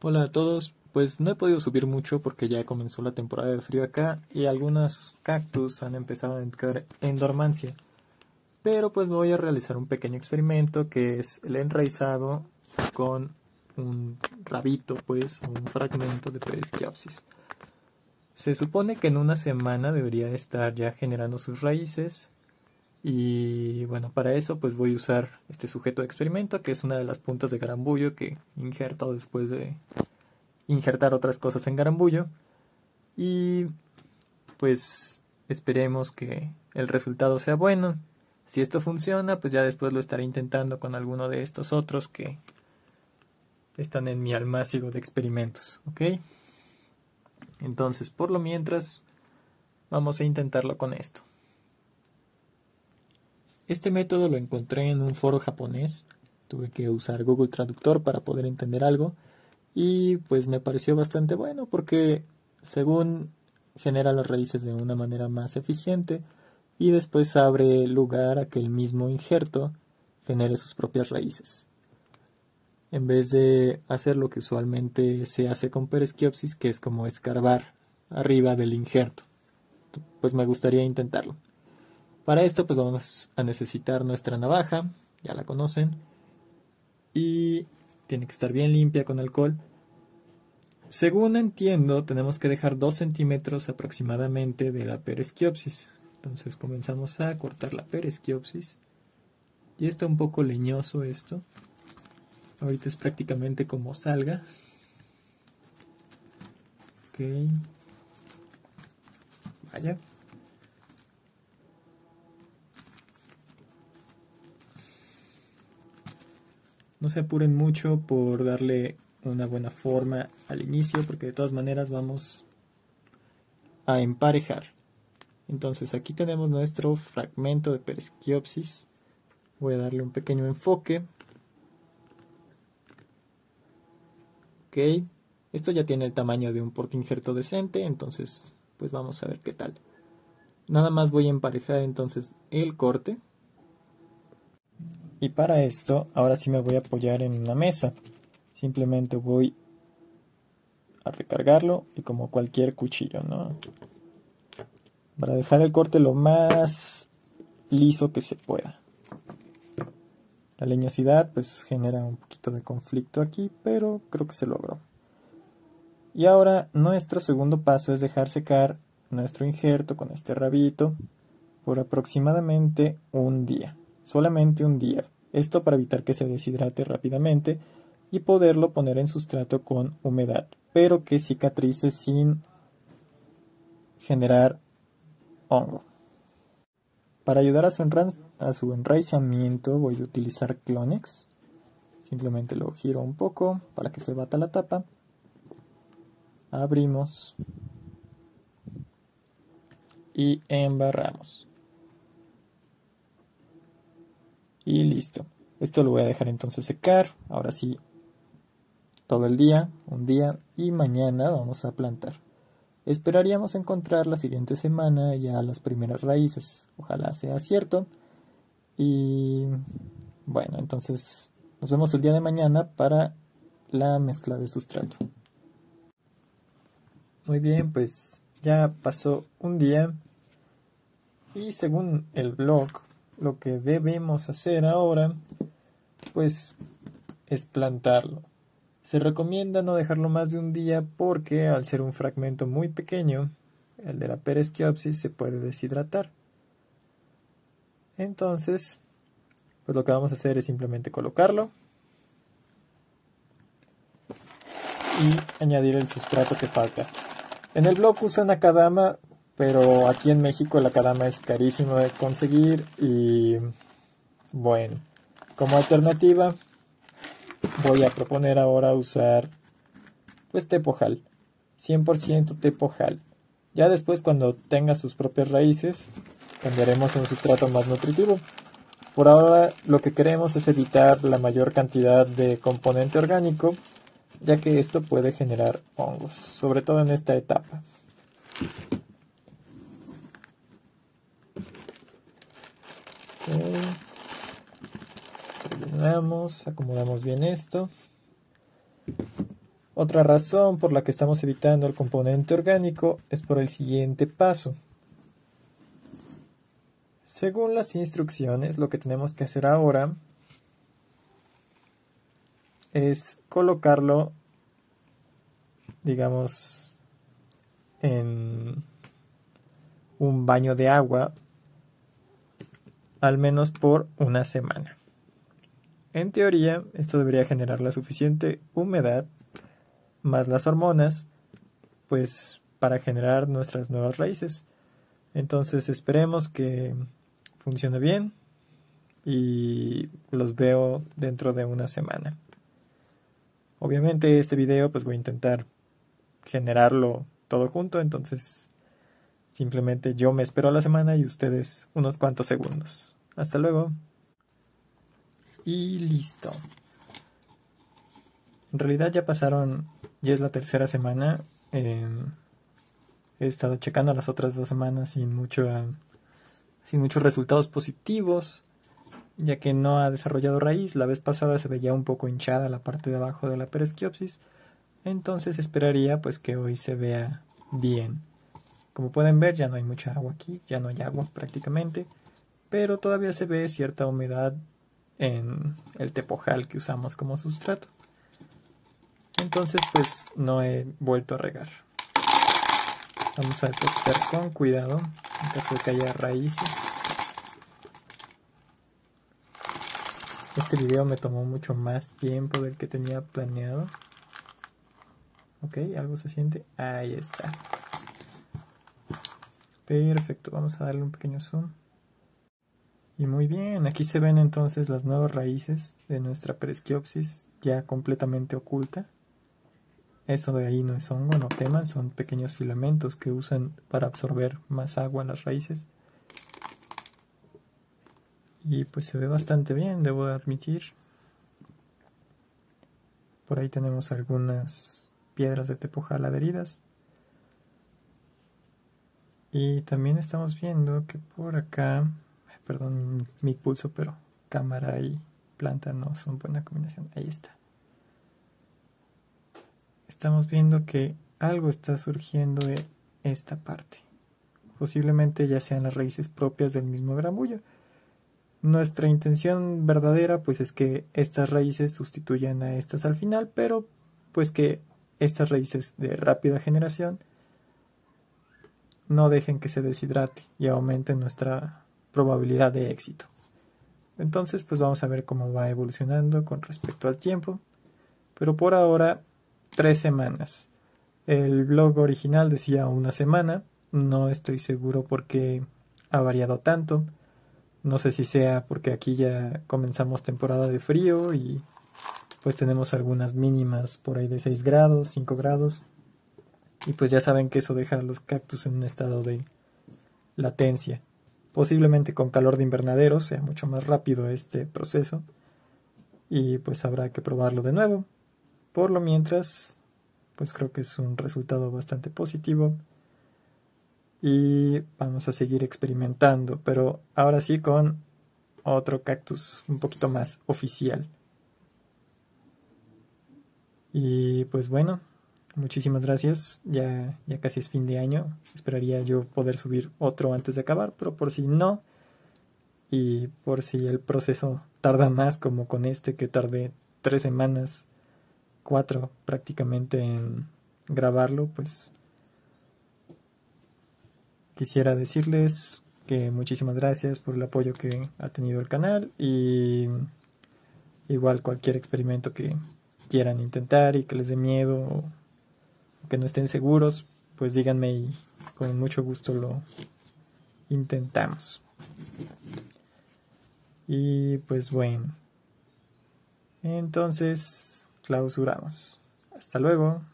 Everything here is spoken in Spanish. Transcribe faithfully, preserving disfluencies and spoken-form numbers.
Hola a todos, pues no he podido subir mucho porque ya comenzó la temporada de frío acá y algunos cactus han empezado a entrar en dormancia. Pero pues voy a realizar un pequeño experimento que es el enraizado con un rabito, pues, o un fragmento de Perisquiopsis. Se supone que en una semana debería estar ya generando sus raíces. Y bueno, para eso pues voy a usar este sujeto de experimento, que es una de las puntas de garambullo que injerto después de injertar otras cosas en garambullo. Y pues esperemos que el resultado sea bueno. Si esto funciona, pues ya después lo estaré intentando con alguno de estos otros que están en mi almácigo de experimentos, ¿ok? Entonces, por lo mientras, vamos a intentarlo con esto. Este método lo encontré en un foro japonés. Tuve que usar Google Traductor para poder entender algo. Y pues me pareció bastante bueno porque según genera las raíces de una manera más eficiente y después abre lugar a que el mismo injerto genere sus propias raíces. En vez de hacer lo que usualmente se hace con Perisquiopsis, que es como escarbar arriba del injerto. Pues me gustaría intentarlo. Para esto pues vamos a necesitar nuestra navaja, ya la conocen, y tiene que estar bien limpia con alcohol. Según entiendo, tenemos que dejar dos centímetros aproximadamente de la Perisquiopsis. Entonces comenzamos a cortar la Perisquiopsis. Y está un poco leñoso esto. Ahorita es prácticamente como salga. Ok. Vaya. No se apuren mucho por darle una buena forma al inicio, porque de todas maneras vamos a emparejar. Entonces aquí tenemos nuestro fragmento de Perisquiopsis. Voy a darle un pequeño enfoque. Ok, esto ya tiene el tamaño de un portainjerto decente, entonces pues vamos a ver qué tal. Nada más voy a emparejar entonces el corte. Y para esto, ahora sí me voy a apoyar en una mesa. Simplemente voy a recargarlo y como cualquier cuchillo, ¿no? Para dejar el corte lo más liso que se pueda. La leñosidad pues genera un poquito de conflicto aquí, pero creo que se logró. Y ahora nuestro segundo paso es dejar secar nuestro injerto con este rabito por aproximadamente un día. Solamente un día. Esto para evitar que se deshidrate rápidamente y poderlo poner en sustrato con humedad, pero que cicatrice sin generar hongo. Para ayudar a su, a su enraizamiento voy a utilizar Clonex. Simplemente lo giro un poco para que se bata la tapa. Abrimos y embarramos. Y listo. Esto lo voy a dejar entonces secar. Ahora sí, todo el día, un día, y mañana vamos a plantar. Esperaríamos encontrar la siguiente semana ya las primeras raíces. Ojalá sea cierto. Y bueno, entonces nos vemos el día de mañana para la mezcla de sustrato. Muy bien, pues ya pasó un día. Y según el blog, lo que debemos hacer ahora, pues, es plantarlo. Se recomienda no dejarlo más de un día porque al ser un fragmento muy pequeño, el de la Perisquiopsis se puede deshidratar. Entonces, pues lo que vamos a hacer es simplemente colocarlo y añadir el sustrato que falta. En el blog usan Akadama, pero aquí en México el Akadama es carísimo de conseguir y bueno, como alternativa voy a proponer ahora usar pues tepojal, cien por ciento tepojal. Ya después cuando tenga sus propias raíces cambiaremos a un sustrato más nutritivo. Por ahora lo que queremos es evitar la mayor cantidad de componente orgánico, ya que esto puede generar hongos, sobre todo en esta etapa. Okay. Rellenamos, acomodamos bien esto. Otra razón por la que estamos evitando el componente orgánico es por el siguiente paso. Según las instrucciones, lo que tenemos que hacer ahora es colocarlo, digamos, en un baño de agua, al menos por una semana. En teoría, esto debería generar la suficiente humedad, más las hormonas, pues para generar nuestras nuevas raíces. Entonces esperemos que funcione bien y los veo dentro de una semana. Obviamente este video pues voy a intentar generarlo todo junto, entonces simplemente yo me espero a la semana y ustedes unos cuantos segundos. Hasta luego. Y listo. En realidad ya pasaron, ya es la tercera semana. Eh, he estado checando las otras dos semanas sin mucho, uh, sin muchos resultados positivos, ya que no ha desarrollado raíz. La vez pasada se veía un poco hinchada la parte de abajo de la perisquiopsis, entonces esperaría pues que hoy se vea bien. Como pueden ver, ya no hay mucha agua aquí, ya no hay agua prácticamente, pero todavía se ve cierta humedad en el tepojal que usamos como sustrato. Entonces pues no he vuelto a regar. Vamos a depositar con cuidado en caso de que haya raíces. Este video me tomó mucho más tiempo del que tenía planeado. Ok, algo se siente. Ahí está. Perfecto, vamos a darle un pequeño zoom. Y muy bien, aquí se ven entonces las nuevas raíces de nuestra perisquiopsis ya completamente oculta. Eso de ahí no es hongo, no teman, son pequeños filamentos que usan para absorber más agua en las raíces. Y pues se ve bastante bien, debo admitir. Por ahí tenemos algunas piedras de tepojal adheridas. Y también estamos viendo que por acá, perdón mi pulso, pero cámara y planta no son buena combinación. Ahí está. Estamos viendo que algo está surgiendo de esta parte. Posiblemente ya sean las raíces propias del mismo gramullo. Nuestra intención verdadera pues es que estas raíces sustituyan a estas al final, pero pues que estas raíces de rápida generación no dejen que se deshidrate y aumenten nuestra probabilidad de éxito. Entonces pues vamos a ver cómo va evolucionando con respecto al tiempo, pero por ahora tres semanas. El blog original decía una semana, no estoy seguro por qué ha variado tanto. No sé si sea porque aquí ya comenzamos temporada de frío y pues tenemos algunas mínimas por ahí de seis grados, cinco grados. Y pues ya saben que eso deja a los cactus en un estado de latencia. Posiblemente con calor de invernadero sea mucho más rápido este proceso. Y pues habrá que probarlo de nuevo. Por lo mientras, pues creo que es un resultado bastante positivo. Y vamos a seguir experimentando, pero ahora sí con otro cactus un poquito más oficial. Y pues bueno, muchísimas gracias. Ya, ya casi es fin de año. Esperaría yo poder subir otro antes de acabar, pero por si no, y por si el proceso tarda más, como con este que tardé tres semanas, cuatro prácticamente en grabarlo, pues quisiera decirles que muchísimas gracias por el apoyo que ha tenido el canal, y igual cualquier experimento que quieran intentar y que les dé miedo o que no estén seguros, pues díganme y con mucho gusto lo intentamos. Y pues bueno, entonces clausuramos. Hasta luego.